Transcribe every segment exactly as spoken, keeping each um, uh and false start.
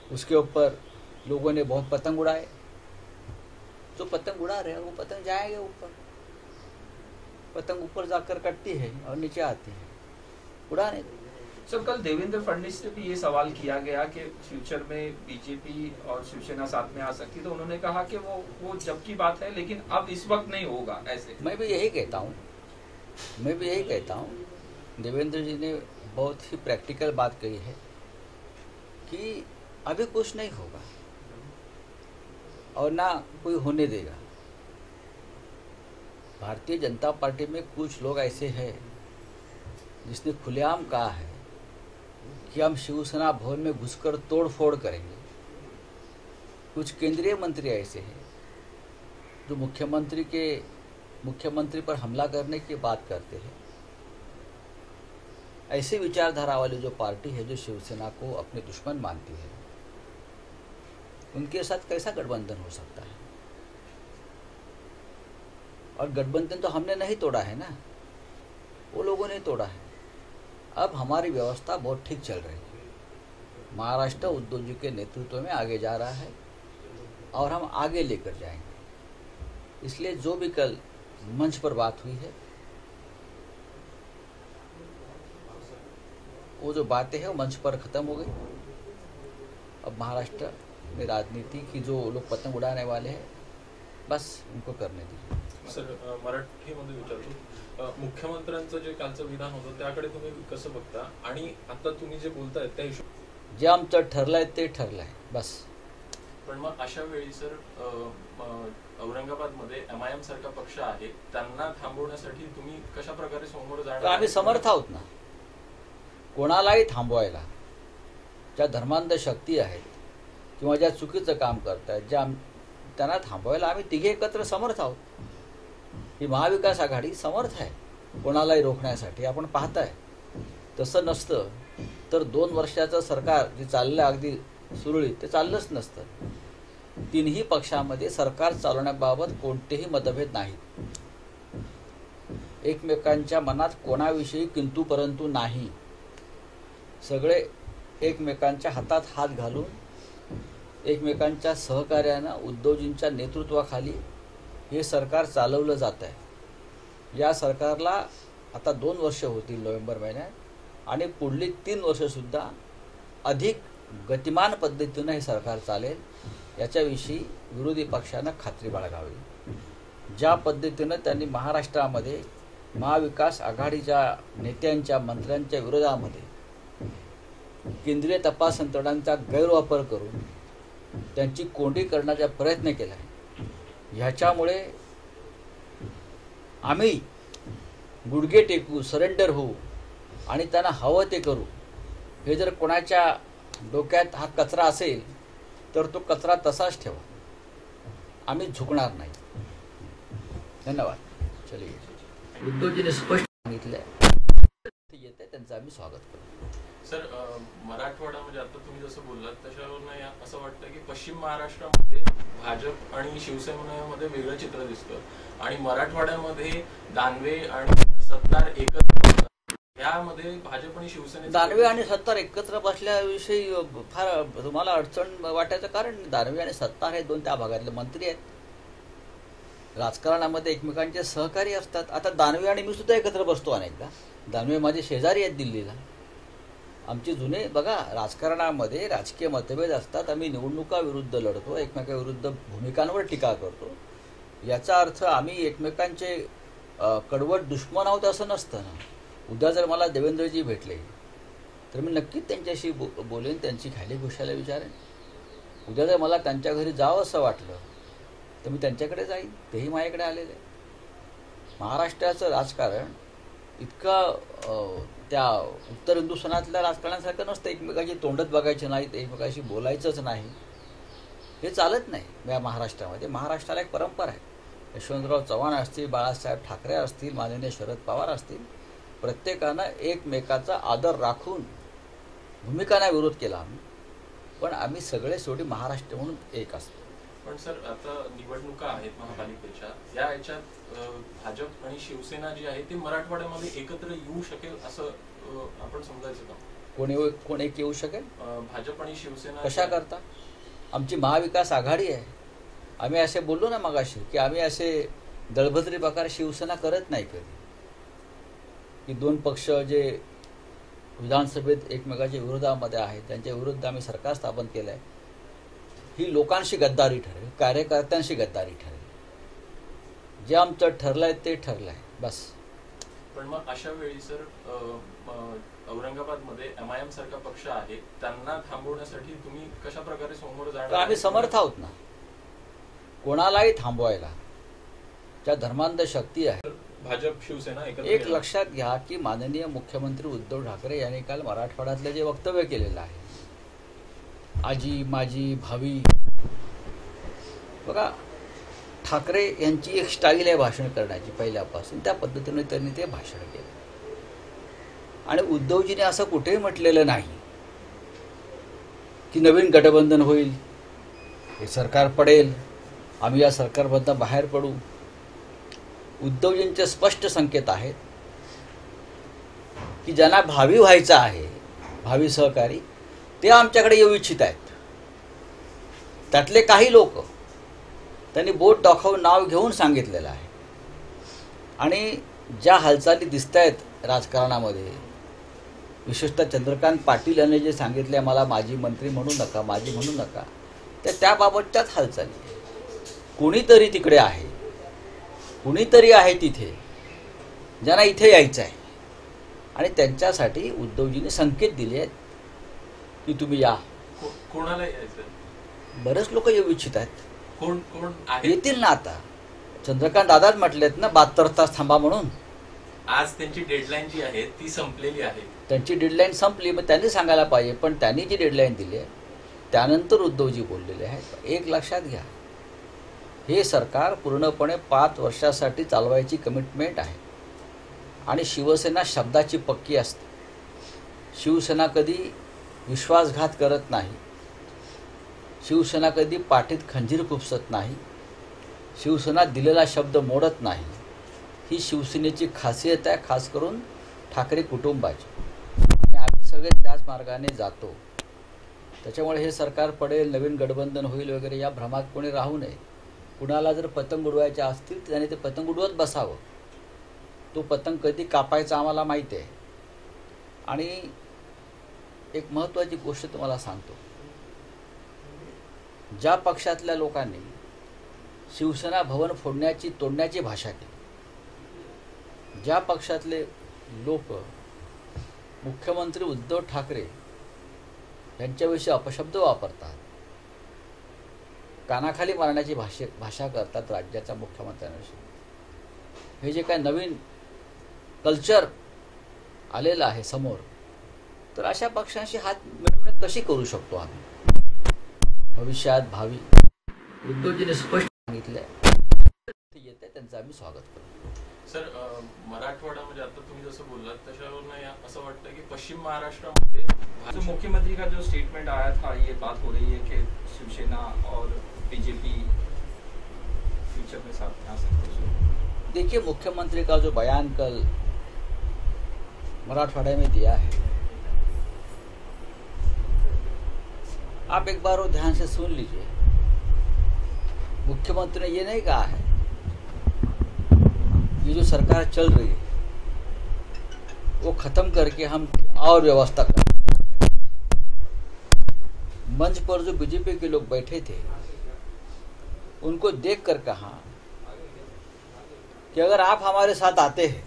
उसके ऊपर लोगों ने बहुत पतंग उड़ाए। जो पतंग उड़ा रहे हैं वो पतंग जाएंगे ऊपर, पतंग ऊपर जाकर कटती है और नीचे आती है, उड़ाने दो। सर, कल देवेंद्र फडणवीस से भी ये सवाल किया गया कि फ्यूचर में बीजेपी और शिवसेना साथ में आ सकती, तो उन्होंने कहा कि वो वो जब की बात है, लेकिन अब इस वक्त नहीं होगा। ऐसे मैं भी यही कहता हूँ मैं भी यही कहता हूँ देवेंद्र जी ने बहुत ही प्रैक्टिकल बात कही है कि अभी कुछ नहीं होगा और ना कोई होने देगा। भारतीय जनता पार्टी में कुछ लोग ऐसे हैं जिसने खुलेआम कहा है कि हम शिवसेना भवन में घुसकर तोड़फोड़ करेंगे। कुछ केंद्रीय मंत्री ऐसे हैं जो मुख्यमंत्री के मुख्यमंत्री पर हमला करने की बात करते हैं। ऐसे विचारधारा वाली जो पार्टी है जो शिवसेना को अपने दुश्मन मानती है, उनके साथ कैसा गठबंधन हो सकता है? और गठबंधन तो हमने नहीं तोड़ा है ना, वो लोगों ने तोड़ा है। अब हमारी व्यवस्था बहुत ठीक चल रही है। महाराष्ट्र उद्धव जी के नेतृत्व में आगे जा रहा है और हम आगे लेकर जाएंगे। इसलिए जो भी कल मंच पर बात हुई है, वो जो बातें हैं वो मंच पर ख़त्म हो गई। अब महाराष्ट्र में राजनीति की जो लोग पतंग उड़ाने वाले हैं, बस उनको करने दीजिए। सर, मराठीमध्ये विचारतो, मुख्यमंत्र्यांचं जे कालचं विधान होतं त्याकडे तुम्ही कसं बघता आणि आता तुम्ही जे बोलताय त्या हिशोब जे आमचं ठरलंय ते ठरलंय, बस। पण मग अशा वेळी सर औरंगाबादमध्ये एम आय एम सारखा पक्ष आहे, त्यांना थांबवण्यासाठी तुम्ही कशा प्रकारे समोर जाणार? आम्ही समर्थ आहोत ना कोणालाही थांबवायला। ज्या धर्मांध शक्ती आहेत किंवा ज्या चुकीचं काम करतायत, ज्या त्यांना थांबवायला आम्ही तिघे एकत्र समर्थ आहोत। ही महाविकास आघाडी समर्थ आहे कोणालाही रोखण्यासाठी। आपण पाहताय तसं नसतं तर दोन वर्षाचं सरकार जे चाललं अगदी सुरळीत, ते चाललंच नसतं। तीनही पक्षामध्ये सरकार चालवण्याबाबत कोणतेही मतभेद नाहीत। एकमेकांच्या मनात कोणाविषयी किंतु परंतु नाही। सगळे एकमेकांच्या हातात हात घालून एकमेकांच्या सहकार्यानं उद्धवजींच्या नेतृत्वाखाली हे सरकार चालवलं जात आहे। या सरकारला आता दोन वर्ष होतील नोव्हेंबर महिन्यात आणि पुढली तीन वर्षसुद्धा अधिक गतिमान पद्धतीनं हे सरकार चालेल याच्याविषयी विरोधी पक्षानं खात्री बाळगावी। ज्या पद्धतीनं त्यांनी महाराष्ट्रामध्ये महाविकास आघाडीच्या नेत्यांच्या मंत्र्यांच्या विरोधामध्ये केंद्रीय तपास यंत्रणांचा गैरवापर करून त्यांची कोंडी करण्याचा प्रयत्न केला आहे, ह्याच्यामुळे आम्ही गुडघे टेकू, सरेंडर होऊ आणि त्यांना हवं ते करू, हे जर कोणाच्या डोक्यात हा कचरा असेल तर तो कचरा तसाच ठेवा। आम्ही झुकणार नाही। धन्यवाद। चलिए, उद्धवजीने स्पष्ट सांगितलंय येते त्यांचं आम्ही स्वागत करू। सर, मराठवाडा म्हणजे आता तुम्ही जसं बोललात त्याच्यावरून असं वाटतं की पश्चिम महाराष्ट्रामध्ये भाजप आणि शिवसेनेमध्ये वेगळं चित्र दिसतं आणि मराठवाड्यामध्ये दानवे आणि सत्तार एकत्र, यामध्ये भाजप आणि शिवसेने दानवे आणि सत्तार एकत्र बसल्याविषयी फार तुम्हाला अडचण वाटायचं कारण दानवे आणि सत्तार हे दोन त्या भागातले मंत्री आहेत। राजकारणामध्ये एकमेकांचे सहकारी असतात। आता दानवे आणि मी सुद्धा एकत्र बसतो अनेकदा। दानवे माझे शेजारी आहेत दिल्लीला। आमचे जुने बघा, राजकारणामध्ये राजकीय मतभेद असतात। आम्ही निवडणुका विरुद्ध लढतो, एकमेकाविरुद्ध भूमिकांवर टीका करतो। याचा अर्थ आम्ही एकमेकांचे कडवट दुश्मन आहोत असं नसतं ना। उद्या जर मला देवेंद्रजी भेटले तर मी नक्कीच त्यांच्याशी बो बोलेन त्यांची खाली खुशाला विचारेन। उद्या जर मला त्यांच्या घरी जावं असं वाटलं तर मी त्यांच्याकडे जाईन, तेही माझ्याकडे आलेले आहे। महाराष्ट्राचं राजकारण इतकं त्या उत्तर हिंदुस्थानातल्या राजकारणासारखं नसतं। एकमेकाची तोंडत बघायची नाहीत, एकमेकाशी बोलायचंच नाही, हे चालत नाही या महाराष्ट्रामध्ये। महाराष्ट्राला एक परंपरा आहे। यशवंतराव चव्हाण असतील, बाळासाहेब ठाकरे असतील, माननीय शरद पवार असतील, प्रत्येकानं एकमेकाचा आदर राखून भूमिकांना विरोध केला आम्ही, पण आम्ही सगळे शेवटी महाराष्ट्र म्हणून एक असतो। पण सर, आता निवडणुका आहेत महापालिकेच्या, या याच्यात भाजप आणि शिवसेना जी आहे ती मराठवाड्यामध्ये एकत्र येऊ शकेल असं आपण समजायचं का? कोणी कोण एक येऊ शकेल? अं, भाजप आणि शिवसेना कशा करता? आमची महाविकास आघाडी आहे. आम्ही असे बोललो ना मगाशी की आम्ही असे दळभद्री प्रकार शिवसेना करत नाही कधी, की दोन पक्ष जे विधानसभेत एकमेकाच्या विरोधामध्ये आहेत त्यांच्या विरुद्ध आम्ही सरकार स्थापन केलं आहे. ही लोकांशी गद्दारी ठरेल, कार्यकर्त्यांशी गद्दारी ठरेल. जे आमचं ठरलंय ते ठरलंय बस. पण मग अशा वेळी सर औरंगाबादमध्ये एम आय एम सारखा पक्ष आहे, त्यांना थांबवण्यासाठी तुम्ही कशा प्रकारे समोर जाणार? आम्ही समर्थ आहोत ना कोणालाही थांबवायला, ज्या धर्मांध शक्ती आहे. भाजप शिवसेना एकत्र एक येणार. लक्षात घ्या की माननीय मुख्यमंत्री उद्धव ठाकरे यांनी काल मराठवाड्यातले जे वक्तव्य केलेलं आहे, आजी माजी भावी, बघा ठाकरे यांची एक स्टाईल आहे भाषण करण्याची पहिल्यापासून, त्या पद्धतीने त्यांनी ते भाषण केलं. आणि उद्धवजीने असं कुठेही म्हटलेलं नाही की नवीन गठबंधन होईल, हे सरकार पडेल, आम्ही या सरकारमधनं बाहेर पडू. उद्धवजींचे स्पष्ट संकेत आहेत की ज्यांना भावी व्हायचं आहे, भावी सहकारी, ते आमच्याकडे येऊ इच्छित आहेत. त्यातले काही लोक त्यांनी बोट दाखवून नाव घेऊन सांगितलेलं आहे. आणि ज्या हालचाली दिसत आहेत राजकारणामध्ये, विशेषतः चंद्रकांत पाटील यांनी जे सांगितले मला माजी मंत्री म्हणू नका, माजी म्हणू नका, त्या त्याबाबतच्याच हालचाली. कुणीतरी तिकडे आहे, कुणीतरी आहे तिथे ज्यांना इथे यायचं आहे. आणि त्यांच्यासाठी उद्धवजींनी संकेत दिले आहेत की तुम्ही या. को- कोणाला यायचं? बरेच लोक येऊ इच्छित आहेत. कोण कोण आहे? येतील ना. आता चंद्रकांत दादाच म्हटलेत ना बहात्तर तास थांबा म्हणून. आज त्यांची डेडलाईन जी आहे ती संपलेली आहे. त्यांची डेडलाईन संपली, मग त्यांनी सांगायला पाहिजे. पण त्यांनी जी डेडलाईन दिली आहे त्यानंतर उद्धवजी बोललेले आहेत. एक लक्षात घ्या, हे सरकार पूर्णपणे पाच वर्षासाठी चालवायची कमिटमेंट आहे. आणि शिवसेना शब्दाची पक्की असते. शिवसेना कधी विश्वासघात करत नाही, शिवसेना कधी पाठीत खंजीर खुपसत नाही, शिवसेना दिलेला शब्द मोडत नाही. ही शिवसेनेची खासियत आहे, खास करून ठाकरे कुटुंबाची. आणि आम्ही सगळे त्याच मार्गाने जातो. त्याच्यामुळे हे सरकार पडेल, नवीन गठबंधन होईल वगैरे या भ्रमात कोणी राहू नये. कुणाला जर पतंग उडवायचे असतील तर त्याने ते पतंग उडवत बसावं. तो पतंग कधी कापायचा आम्हाला माहिती आहे. आणि एक महत्त्वाची गोष्ट तुम्हाला सांगतो, ज्या पक्षातल्या लोकांनी शिवसेना भवन फोडण्याची तोडण्याची भाषा केली, ज्या पक्षातले लोक मुख्यमंत्री उद्धव ठाकरे यांच्याविषयी अपशब्द वापरतात, कानाखाली मारण्याची भाषे भाषा करतात राज्याच्या मुख्यमंत्र्यांविषयी, हे जे काय नवीन कल्चर आलेलं आहे समोर, तर अशा पक्षांशी हात मिळवणे कशी करू शकतो आम्ही भविष्यात भावी? उद्धवजीने स्पष्ट सांगितलंय, येत आहे त्यांचं आम्ही स्वागत करू. सर अं, मराठवाडा म्हणजे आता तुम्ही जसं बोललात त्याच्यावरून या- असं वाटतं की पश्चिम महाराष्ट्रामध्ये तो मुख्यमंत्री का जो स्टेटमेंट आया था, ये बात हो रही है कि शिवसेना और बीजेपी फ्यूचर में साथ में आ सकते हैं. देखिए, मुख्यमंत्री का जो बयान कल मराठवाड़ा में दिया है, आप एक बार वो ध्यान से सुन लीजिए. मुख्यमंत्री ने ये नहीं कहा है ये जो सरकार चल रही है वो खत्म करके हम और व्यवस्था करें. मंच पर जो बीजेपी के लोग बैठे थे उनको देखकर कहा कि अगर आप हमारे साथ आते हैं,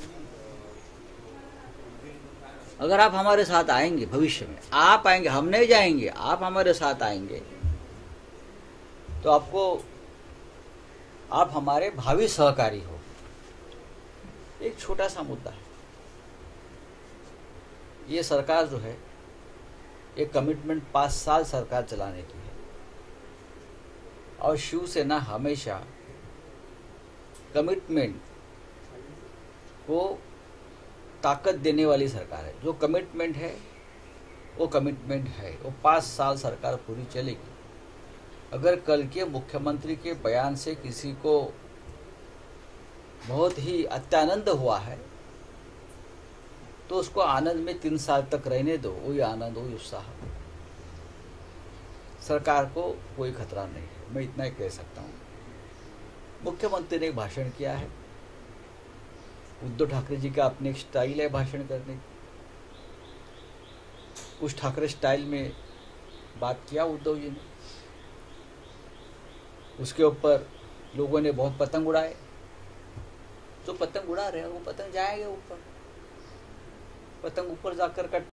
अगर आप हमारे साथ आएंगे, भविष्य में आप आएंगे, हम नहीं जाएंगे, आप हमारे साथ आएंगे, तो आपको आप हमारे भावी सहकारी हो. एक छोटा सा मुद्दा है. ये सरकार जो है एक कमिटमेंट पाँच साल सरकार चलाने की है और शिवसेना हमेशा कमिटमेंट को ताकत देने वाली सरकार है. जो कमिटमेंट है वो कमिटमेंट है, वो पाँच साल सरकार पूरी चलेगी. अगर कल के मुख्यमंत्री के बयान से किसी को बहुत ही अत्यानंद हुआ है तो उसको आनंद में तीन साल तक रहने दो, वही आनंद, वही उत्साह। सरकार को कोई खतरा नहीं है, मैं इतना ही कह सकता हूँ। मुख्यमंत्री ने एक भाषण किया है, उद्धव ठाकरे जी का अपनी एक स्टाइल है भाषण करने की, उस ठाकरे स्टाइल में बात किया उद्धव जी ने। उसके ऊपर लोगों ने बहुत पतंग उड़ाए। जो पतंग उड़ा रहे हैं वो पतंग जाएंगे ऊपर, पतंग ऊपर जाकर कट